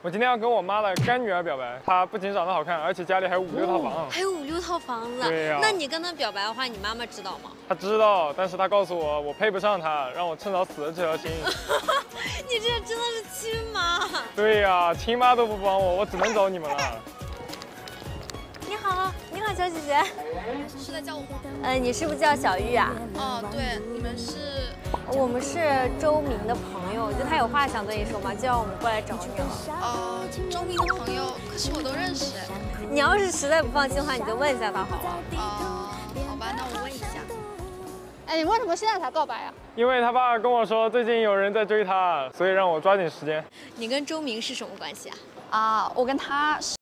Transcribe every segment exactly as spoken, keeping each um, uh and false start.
我今天要跟我妈的干女儿表白，她不仅长得好看，而且家里还有五六套房， 还有五六套房子。 对呀、啊。 那你跟她表白的话，你妈妈知道吗？ 她知道，但是她告诉我我配不上她，让我趁早死了这条心。 你这真的是亲妈？ 对呀、啊，亲妈都不帮我，我只能找你们了。 你好，你好，小姐姐。 是在叫我吗？ 呃，你是不是叫小玉啊？ 哦，对，你们是？ 我们是周明的朋友，就他有话想对你说嘛，就让我们过来找你了。 哦，周明的朋友，可是我都认识。 你要是实在不放心的话，你就问一下他好了。 哦，好吧，那我问一下。哎，你为什么现在才告白啊？ 因为他爸跟我说最近有人在追他，所以让我抓紧时间。 你跟周明是什么关系啊？ 啊，我跟他是。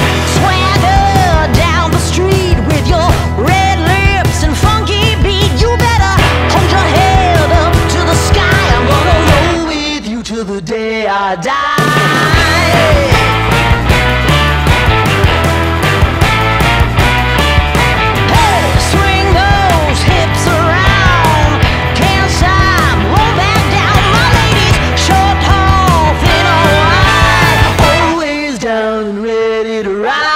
Till the day I die. Hey, swing those hips around. Can't stop, won't back down. My ladies, short, tall, thin or wide, always down and ready to ride.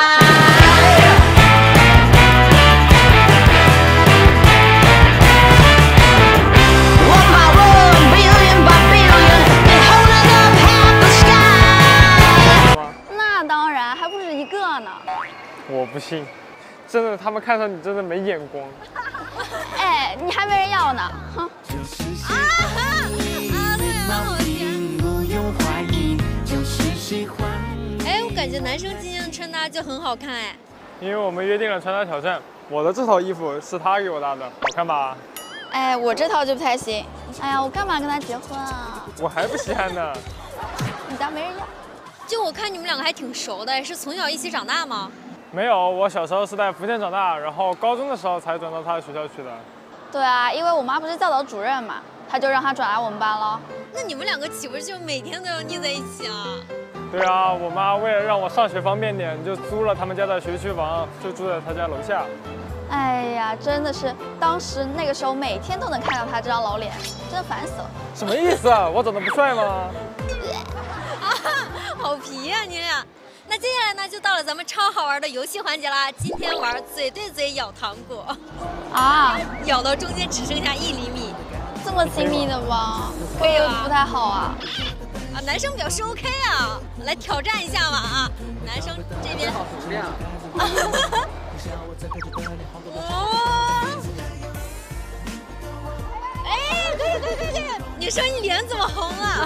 还不止一个呢！ 我不信，真的，他们看上你真的没眼光。 哎，你还没人要呢，哼！啊啊！对啊，我天！哎，我感觉男生今天的穿搭就很好看哎。 因为我们约定了穿搭挑战，我的这套衣服是他给我搭的，好看吧？ 哎，我这套就不太行。哎呀，我干嘛跟他结婚啊？ 我还不稀罕呢。 你家没人要。 就我看你们两个还挺熟的，是从小一起长大吗？ 没有，我小时候是在福建长大，然后高中的时候才转到他的学校去的。 对啊，因为我妈不是教导主任嘛，她就让她转来我们班了。 那你们两个岂不是就每天都要腻在一起啊？ 对啊，我妈为了让我上学方便点，就租了他们家的学区房，就住在他家楼下。 哎呀，真的是，当时那个时候每天都能看到他这张老脸，真的烦死了。 什么意思啊？我长得不帅吗？ 啊，好皮呀、啊、你俩！那接下来呢，就到了咱们超好玩的游戏环节啦。今天玩嘴对嘴咬糖果， 啊， 咬到中间只剩下一厘米， 这么亲密的吗？可以不太好啊。 啊，男生表示 OK 啊，来挑战一下嘛啊！男生这边。好熟练啊！哦！哎，可以可以可以可以！女生你脸怎么红啊？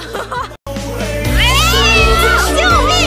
救命！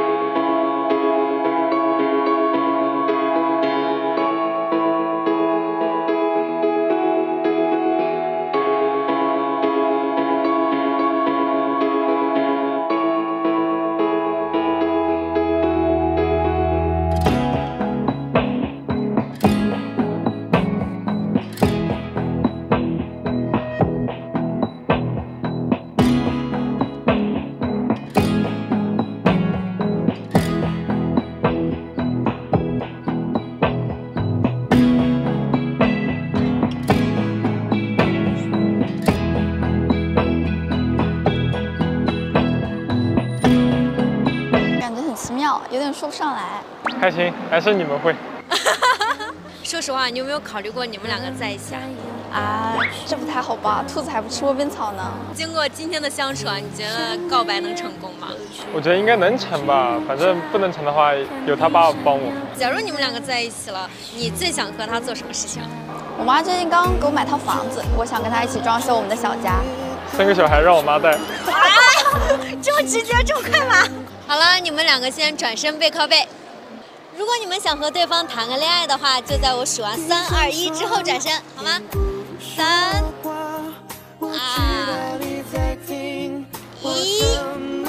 有点说不上来。 开心，还是你们会。 说实话，你有没有考虑过你们两个在一起啊？ 啊，这不太好吧？兔子还不吃窝边草呢。 经过今天的相处啊，你觉得告白能成功吗？ 我觉得应该能成吧，反正不能成的话，有他爸帮我。 假如你们两个在一起了，你最想和他做什么事情？ 我妈最近刚给我买套房子，我想跟她一起装修我们的小家。 生个小孩让我妈带。 啊，这么直接，这么快吗？好了，你们两个先转身背靠背。如果你们想和对方谈个恋爱的话，就在我数完三二一之后转身，好吗？三二一，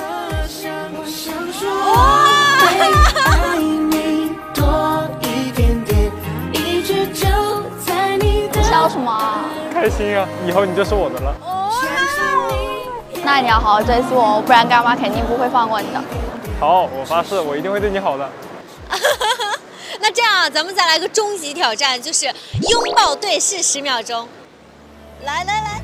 你笑什么？ 开心啊！以后你就是我的了。 那你要好好珍惜我，不然干妈肯定不会放过你的。 好，我发誓，我一定会对你好的。 那这样啊，咱们再来个终极挑战，就是拥抱对视十秒钟。来来来。